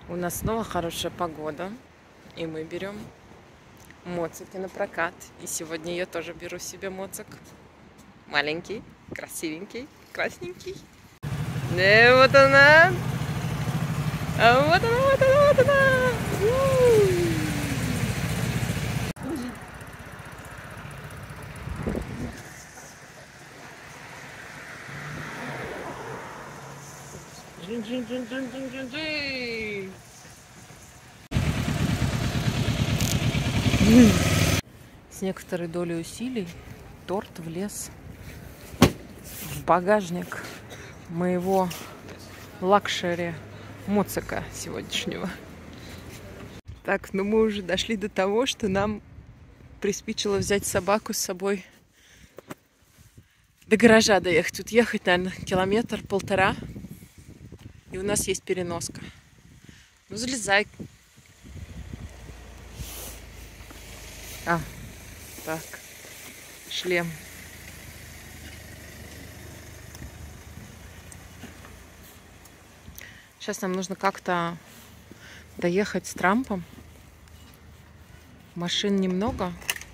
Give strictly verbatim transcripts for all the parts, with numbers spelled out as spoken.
У нас снова хорошая погода, и мы берем моцики на прокат. И сегодня я тоже беру себе моцик. Маленький, красивенький, красненький. И вот она. А вот она, вот она, вот она. Джин-джин-джин-джин-джин-джин-джин. С некоторой долей усилий торт влез в багажник моего лакшери моцика сегодняшнего. Так, ну мы уже дошли до того, что нам приспичило взять собаку с собой до гаража доехать. Тут ехать, наверное, километр-полтора. И у нас есть переноска. Ну, залезай. А, так, шлем. Сейчас нам нужно как-то доехать с Трампом. Машин немного.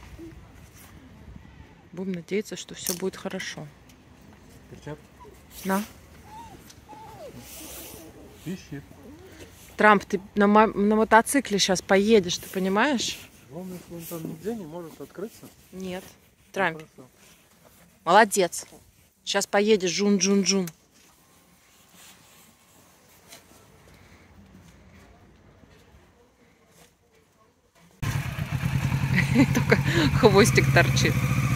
Будем надеяться, что все будет хорошо. Перчатки? На. Ищи. Трамп, ты на, мо на мотоцикле сейчас поедешь, ты понимаешь? Главное, что он там нигде не может открыться. Нет. Трамп. Ну, Молодец. Сейчас поедешь, джун-джун-джун. Только хвостик торчит.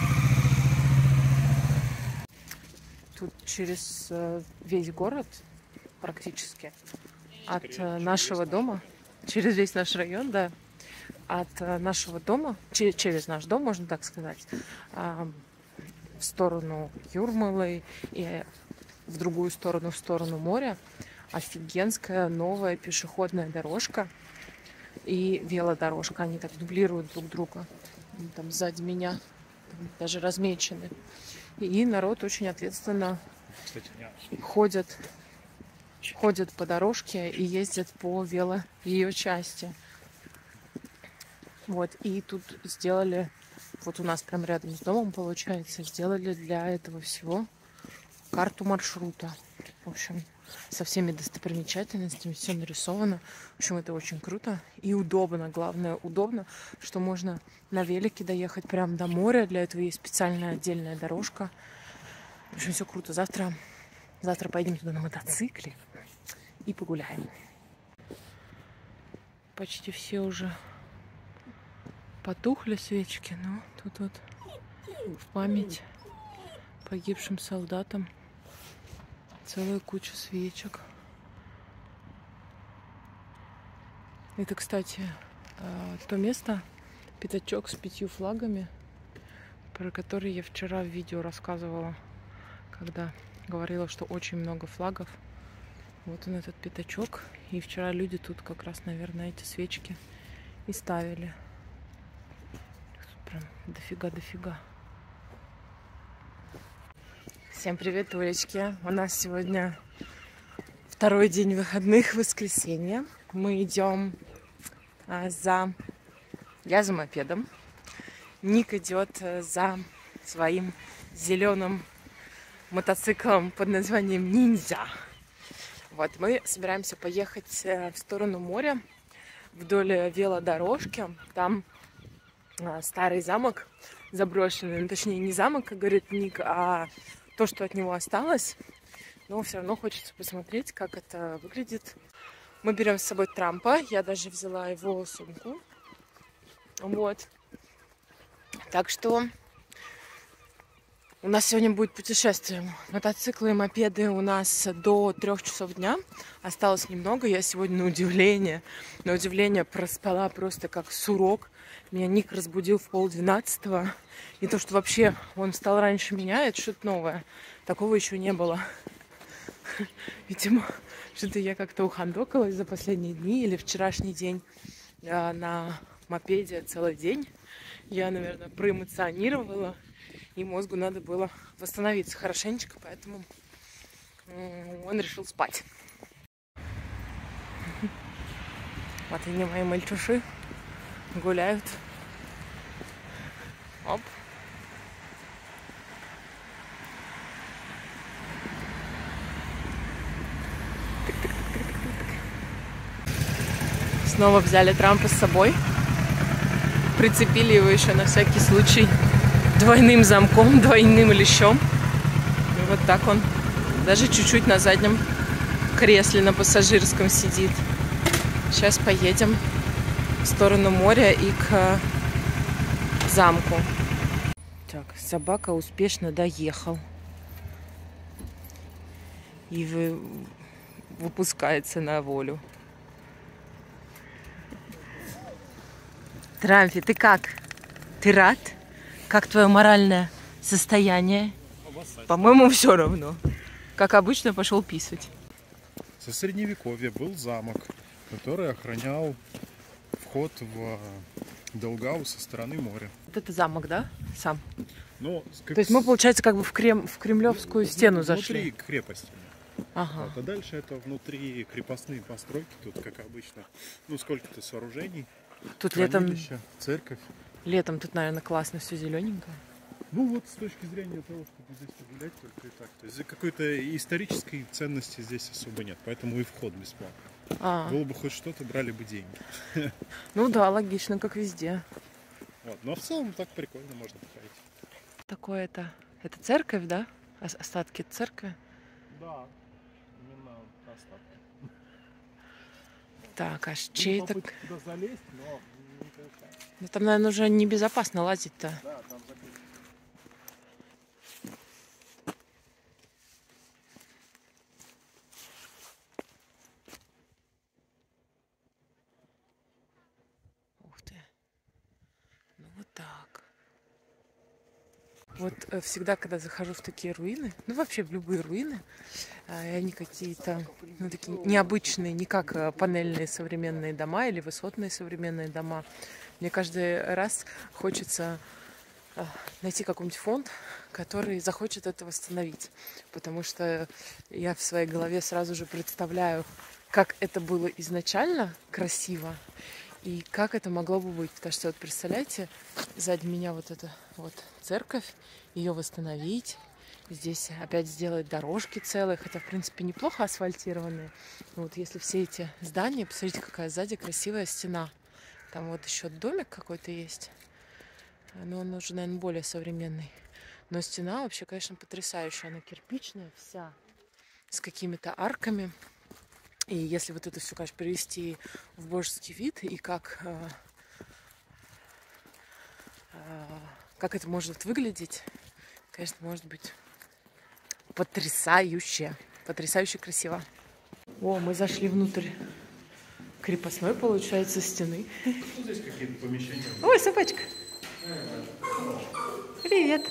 Тут через э, весь город практически от э, нашего дома, через весь наш район, да, от э, нашего дома, че через наш дом, можно так сказать, э, в сторону Юрмалы и в другую сторону, в сторону моря, офигенская новая пешеходная дорожка и велодорожка. Они так дублируют друг друга. Они там сзади меня там даже размечены. И народ очень ответственно кстати, ходят, ходят по дорожке и ездят по вело ее части. Вот, и тут сделали, вот у нас прям рядом с домом, получается, сделали для этого всего карту маршрута. В общем, со всеми достопримечательностями, все нарисовано. В общем, это очень круто и удобно. Главное, удобно, что можно на велике доехать прямо до моря. Для этого есть специальная отдельная дорожка. В общем, все круто. Завтра, завтра поедем туда на мотоцикле и погуляем. Почти все уже потухли свечки, но тут вот в память погибшим солдатам целая куча свечек. Это, кстати, то место, пятачок с пятью флагами, про который я вчера в видео рассказывала, когда говорила, что очень много флагов. Вот он, этот пятачок. И вчера люди тут как раз, наверное, эти свечки и ставили. Тут прям дофига-дофига. Всем привет, Олечки. У нас сегодня второй день выходных, воскресенье. Мы идем а, за... Я за мопедом. Ник идет за своим зеленым мотоциклом под названием Ниндзя. Вот, мы собираемся поехать в сторону моря вдоль велодорожки. Там а, старый замок заброшенный. Ну, точнее, не замок, как говорит Ник, а то, что от него осталось. Но все равно хочется посмотреть, как это выглядит. Мы берем с собой Трампа. Я даже взяла его сумку. Вот. Так что у нас сегодня будет путешествие. Мотоциклы и мопеды у нас до трех часов дня. Осталось немного. Я сегодня на удивление, на удивление проспала просто как сурок. Меня Ник разбудил в полдвенадцатого. И то, что вообще он встал раньше меня, это что-то новое. Такого еще не было. Видимо, что-то я как-то ухандокалась за последние дни или вчерашний день на мопеде целый день. Я, наверное, проэмоционировала. И мозгу надо было восстановиться хорошенечко, поэтому он решил спать. Вот они, мои мальчуши, гуляют. Оп. Снова взяли Трампа с собой. Прицепили его еще на всякий случай двойным замком, двойным лещом. И вот так он даже чуть-чуть на заднем кресле на пассажирском сидит. Сейчас поедем в сторону моря и к замку. Так, собака успешно доехал. И вы... выпускается на волю. Трампи, ты как? Ты рад? Как твое моральное состояние? По-моему, все равно. Как обычно, пошел писать. Со средневековья был замок, который охранял вход в Даугаву со стороны моря. Вот это замок, да? Сам. Но, как... То есть мы, получается, как бы в, Крем... в кремлевскую стену зашли. Внутри крепости. Ага. Вот, а дальше это внутри крепостные постройки. Тут, как обычно, ну сколько-то сооружений. Тут летом... Церковь. Летом тут, наверное, классно, все зелененькое. Ну вот с точки зрения того, чтобы здесь погулять, только и так. То есть какой-то исторической ценности здесь особо нет, поэтому и вход бесплатный. А. Было бы хоть что-то, брали бы деньги. Ну да, логично, как везде. Вот, но в целом так прикольно, можно походить. Такое это... Это церковь, да? Остатки церкви? Да, именно остатки. Так, аж чей это... Туда залезть, но не получается. Ну там, наверное, уже небезопасно лазить-то. Да, там закрыто. Ух ты. Ну вот так. Вот э, всегда, когда захожу в такие руины, ну вообще в любые руины, э, они какие-то, ну, такие необычные, не как э, панельные современные дома или высотные современные дома. Мне каждый раз хочется э, найти какой-нибудь фонд, который захочет это восстановить. Потому что я в своей голове сразу же представляю, как это было изначально красиво и как это могло бы быть. Потому что вот представляете, сзади меня вот эта вот церковь, ее восстановить. Здесь опять сделать дорожки целые, хотя, в принципе, неплохо асфальтированные. Но вот если все эти здания, посмотрите, какая сзади красивая стена. Там вот еще домик какой-то есть. Но он уже, наверное, более современный. Но стена вообще, конечно, потрясающая. Она кирпичная вся, с какими-то арками. И если вот это все, конечно, привести в божеский вид, и как, э, э, как это может выглядеть, конечно, может быть потрясающе. Потрясающе красиво. О, мы зашли внутрь крепостной, получается, стены. Ну, здесь какие-то помещения. Ой, собачка. Привет.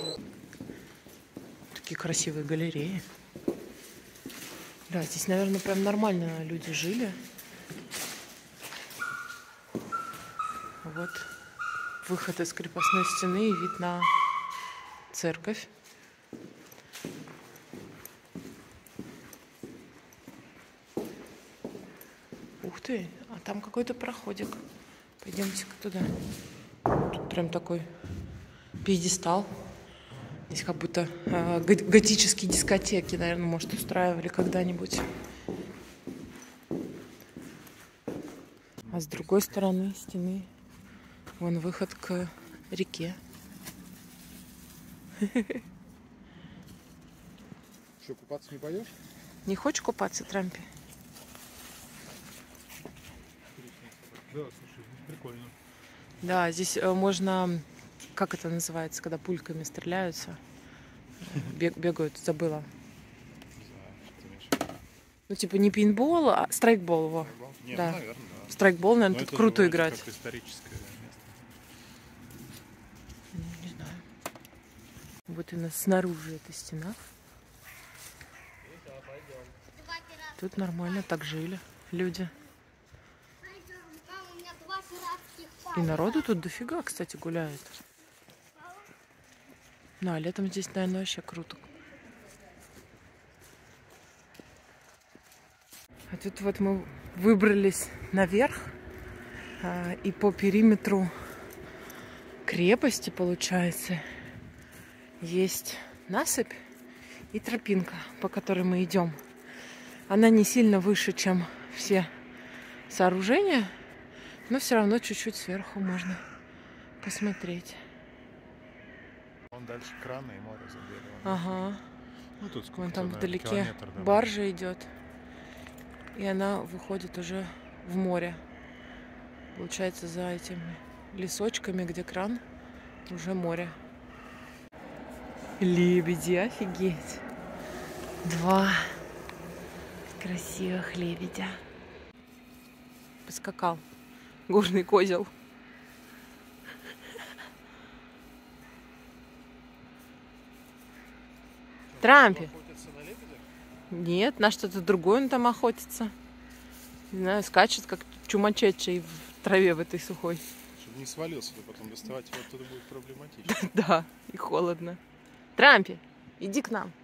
Такие красивые галереи. Да, здесь, наверное, прям нормально люди жили. Вот выход из крепостной стены и вид на церковь. Ух ты, а там какой-то проходик. Пойдемте-ка туда. Тут прям такой пьедестал. Здесь как будто э, готические дискотеки, наверное, может, устраивали когда-нибудь. А с другой стороны стены вон выход к реке. Что, купаться не пойдешь? Не хочешь купаться, Трампи? Да, слушай, здесь прикольно. Да, здесь э, можно, как это называется, когда пульками стреляются, бег, бегают, забыла. Ну, типа не пейнтбол, а страйкбол его. Не, да. ну, наверное, да. Страйкбол, наверное, но тут круто же играть. как историческое место. Не знаю. Вот у нас снаружи эта стена. Тут нормально так жили люди. И народу тут дофига, кстати, гуляет. Ну, а летом здесь, наверное, вообще круто. А тут вот мы выбрались наверх. И по периметру крепости, получается, есть насыпь и тропинка, по которой мы идем. Она не сильно выше, чем все сооружения, но все равно чуть-чуть сверху можно посмотреть. Вон дальше краны и море за берегом. Ага. Ну, тут сколько, вон там наверное, вдалеке километр, да, баржа идет, и она выходит уже в море. Получается, за этими лесочками, где кран, уже море. Лебеди, офигеть! Два красивых лебедя. Поскакал горный козел. Трампи. Нет, на что-то другое он там охотится. Не знаю, скачет, как чумачечий в траве в этой сухой. Чтобы не свалился, то потом доставать его оттуда будет проблематично. Да, и холодно. Трампи, иди к нам.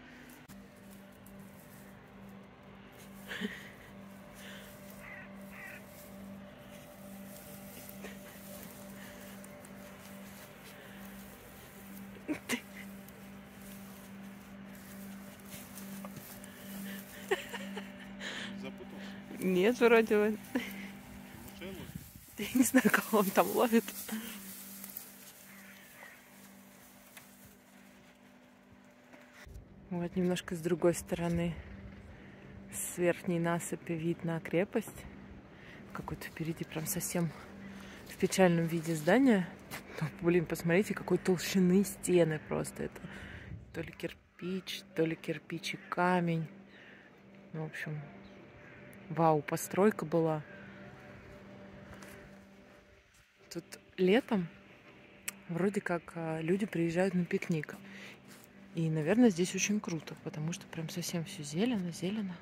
Нет, вроде бы. Я не знаю, кого он там ловит. Вот немножко с другой стороны, с верхней насыпи, вид на крепость. Какой-то впереди прям совсем в печальном виде здания. Ну, блин, посмотрите, какой толщины стены просто. Это то ли кирпич, то ли кирпич и камень. Ну, в общем... Вау, постройка была. Тут летом вроде как люди приезжают на пикник. И, наверное, здесь очень круто, потому что прям совсем все зелено, зелено.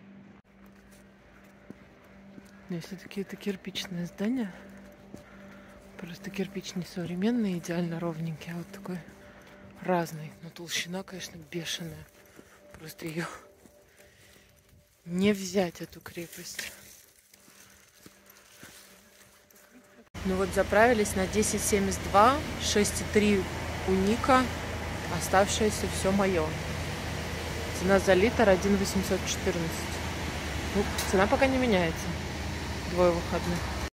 Но если такие это кирпичные здания, просто кирпич не современный, идеально ровненький, а вот такой разный. Но толщина, конечно, бешеная. Просто ее... не взять эту крепость. Ну вот заправились на десять семьдесят два, шесть и три у Ника, оставшееся все мое. Цена за литр один восемьсот четырнадцать. Ну, цена пока не меняется. Двое выходных.